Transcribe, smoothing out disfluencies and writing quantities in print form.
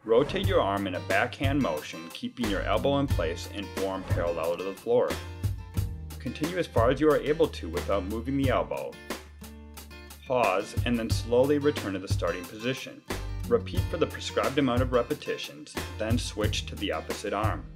Rotate your arm in a backhand motion, keeping your elbow in place and forearm parallel to the floor. Continue as far as you are able to without moving the elbow. Pause and then slowly return to the starting position. Repeat for the prescribed amount of repetitions, then switch to the opposite arm.